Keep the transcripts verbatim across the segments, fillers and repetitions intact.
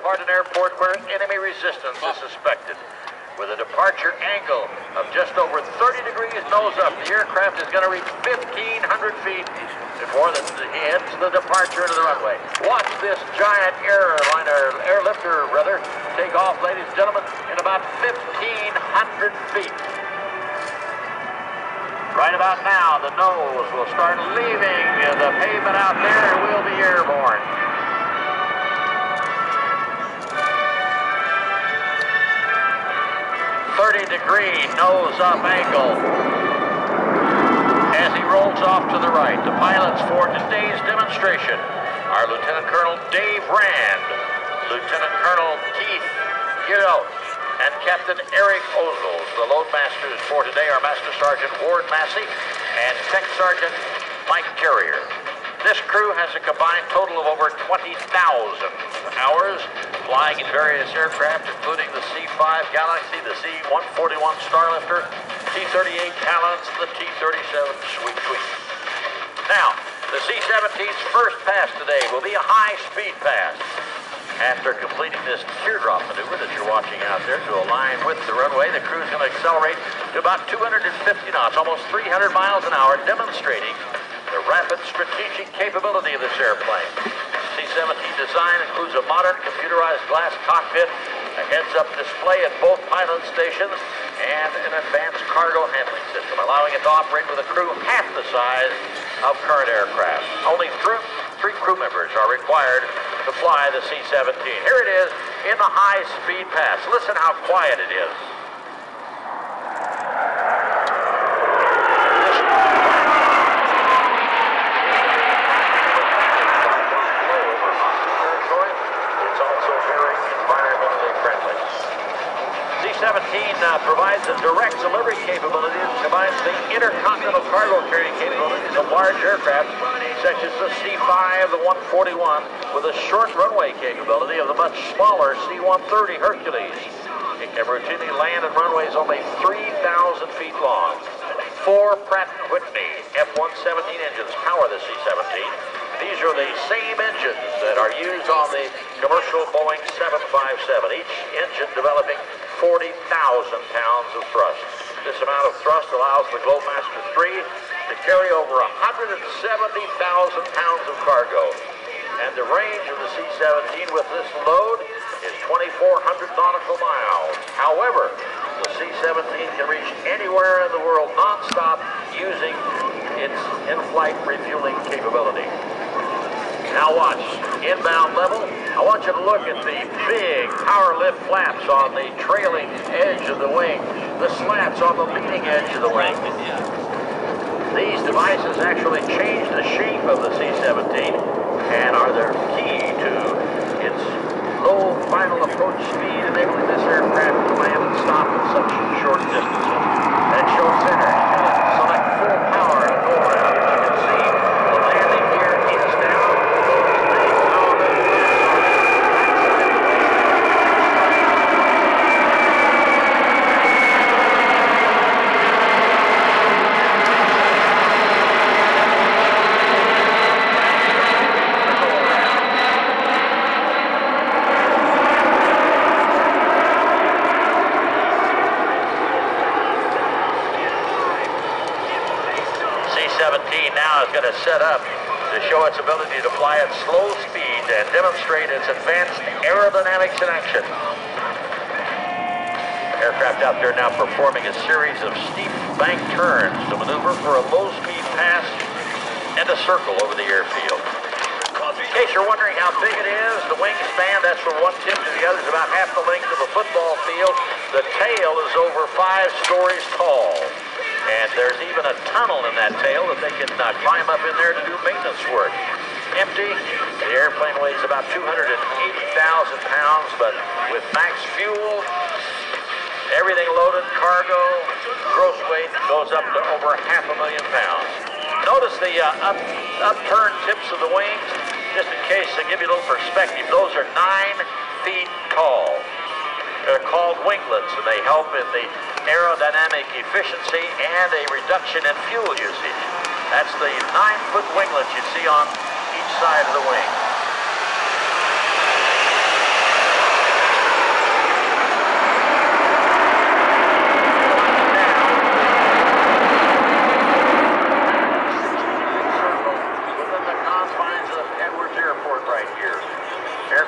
depart an airport where enemy resistance is suspected. With a departure angle of just over thirty degrees nose up, the aircraft is going to reach fifteen hundred feet before the, he heads the departure into the runway. Watch this giant airliner, airlifter rather, take off, ladies and gentlemen, in about fifteen hundred feet. Right about now, the nose will start leaving the pavement out there and we'll be airborne. thirty degree nose up angle as he rolls off to the right. The pilots for today's demonstration are Lieutenant Colonel Dave Rand, Lieutenant Colonel Keith Gillow, and Captain Eric Ozels. The load masters for today are Master Sergeant Ward Massey and Tech Sergeant Mike Carrier. This crew has a combined total of over twenty thousand hours flying in various aircraft, including the C five Galaxy, the C one forty-one Starlifter, T thirty-eight Talons, the T thirty-seven Sweet Sweet. Now, the C seventeen's first pass today will be a high-speed pass. After completing this teardrop maneuver that you're watching out there to align with the runway, the crew is going to accelerate to about two hundred fifty knots, almost three hundred miles an hour, demonstrating the rapid strategic capability of this airplane. C seventeen design includes a modern computerized glass cockpit, a heads-up display at both pilot stations, and an advanced cargo handling system, allowing it to operate with a crew half the size of current aircraft. Only three, three crew members are required to fly the C seventeen. Here it is in the high-speed pass. Listen how quiet it is. C seventeen uh, provides a direct delivery capability that combines the intercontinental cargo carrying capabilities of large aircraft such as the C five, the one forty-one, with a short runway capability of the much smaller C one thirty Hercules. It can routinely land at runways only three thousand feet long. Four Pratt and Whitney F one seventeen engines power the C seventeen. These are the same engines that are used on the commercial Boeing seven fifty-seven, each engine developing forty thousand pounds of thrust. This amount of thrust allows the Globemaster three to carry over one hundred seventy thousand pounds of cargo. And the range of the C seventeen with this load is twenty-four hundred nautical miles. However, the C seventeen can reach anywhere in the world non-stop using its in-flight refueling capability. Now watch, inbound level, I want you to look at the big power lift flaps on the trailing edge of the wing, the slats on the leading edge of the wing. These devices actually change the shape of the C seventeen and are the key to its low final approach speed, enabling this aircraft to land and stop at such short distances. At show center, you can select full power and go around. As you can see, the landing gear is down. C seventeen now is going to set up to show its ability to fly at slow speed and demonstrate its advanced aerodynamics in action. Aircraft out there now performing a series of steep bank turns to maneuver for a low-speed pass and a circle over the airfield. In case you're wondering how big it is, the wingspan, that's from one tip to the other, is about half the length of a football field. The tail is over five stories tall. And there's even a tunnel in that tail that they can uh, climb up in there to do maintenance work. Empty, the airplane weighs about two hundred eighty thousand pounds, but with max fuel, everything loaded, cargo, gross weight goes up to over half a million pounds. Notice the uh, up, upturned tips of the wings, just in case to give you a little perspective. Those are nine feet tall. They're called winglets, and they help in the aerodynamic efficiency and a reduction in fuel usage. That's the nine-foot winglets you see on each side of the wing.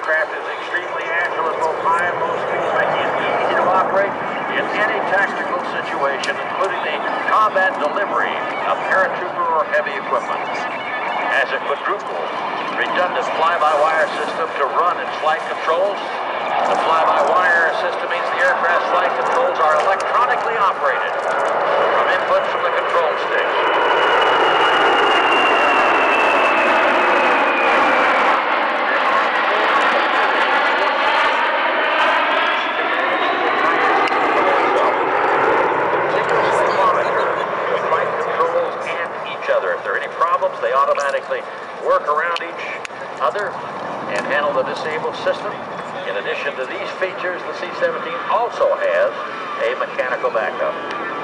aircraft is extremely agile at both high and low speed, making it easy to operate in any tactical situation, including the combat delivery of paratrooper or heavy equipment. Has a quadruple redundant fly-by-wire system to run its flight controls. The fly-by-wire system means the aircraft's flight controls are electronically operated from inputs from the control sticks. Continuously monitor the flight controls and each other. If there are any problems, they automatically work around each other and handle the disabled system. In addition to these features, the C seventeen also has a mechanical backup.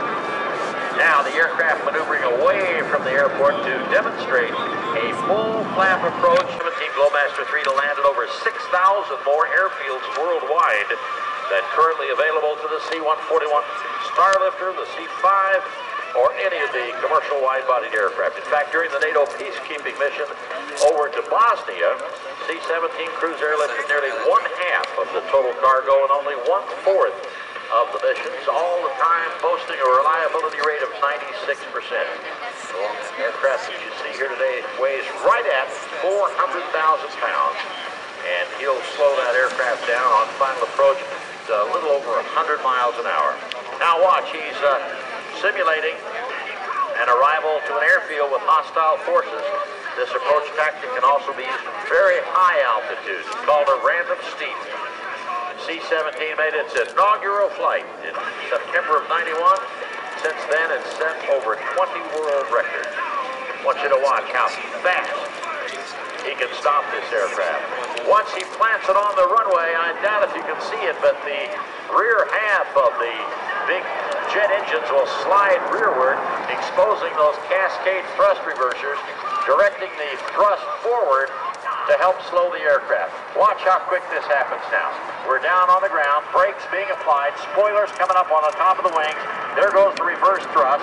Now, the aircraft maneuvering away from the airport to demonstrate a full flap approach. seventeen Globemaster three to land at over six thousand more airfields worldwide than currently available to the C one forty-one Starlifter, the C five, or any of the commercial wide-bodied aircraft. In fact, during the NATO peacekeeping mission over to Bosnia, C seventeen cruise airlifted nearly one-half of the total cargo and only one-fourth of the missions, all the time boasting a reliability rate of ninety-six percent. The aircraft that you see here today weighs right at four hundred thousand pounds, and he'll slow that aircraft down on final approach to a little over one hundred miles an hour. Now watch, he's uh, simulating an arrival to an airfield with hostile forces. This approach tactic can also be used at very high altitudes. It's called a random steep. C seventeen made its inaugural flight in September of ninety-one. Since then, it's set over twenty world records. I want you to watch how fast he can stop this aircraft. Once he plants it on the runway, I doubt if you can see it, but the rear half of the big jet engines will slide rearward, exposing those cascade thrust reversers, directing the thrust forward to help slow the aircraft. Watch how quick this happens now. We're down on the ground, brakes being applied, spoilers coming up on the top of the wings. There goes the reverse thrust,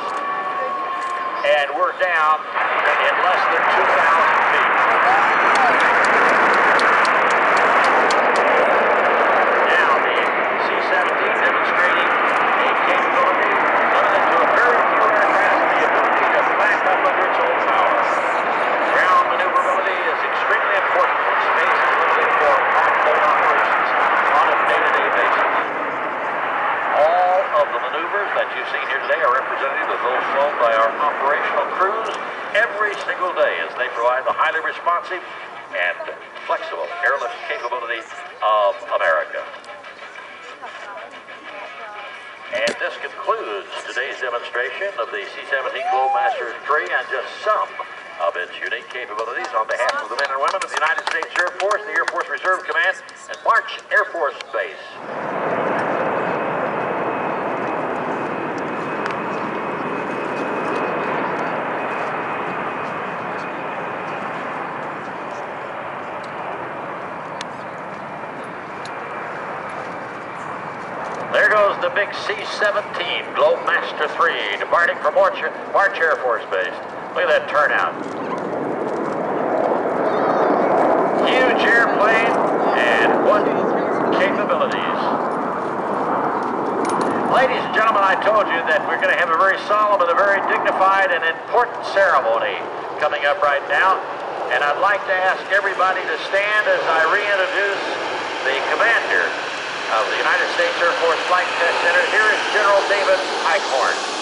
and we're down in less than two thousand feet. Now the C seventeen demonstrating a capability limited to a very few aircraft, the ability to back up under its own power. Ground maneuverability is extremely important when space is limited for on-board operations on a day-to-day basis. All of the maneuvers that you've seen here today are representative of those flown by our operational crews every single day as they provide the highly responsive and flexible airlift capability of America. And this concludes today's demonstration of the C seventeen Globemaster three and just some of its unique capabilities on behalf of the men and women of the United States Air Force, the Air Force Reserve Command, and March Air Force Base. There goes the big C seventeen Globemaster three departing from March, March Air Force Base. Look at that turnout. Huge airplane, and what capabilities. Ladies and gentlemen, I told you that we're going to have a very solemn and a very dignified and important ceremony coming up right now. And I'd like to ask everybody to stand as I reintroduce the commander of the United States Air Force Flight Test Center. Here is General David Eichhorn.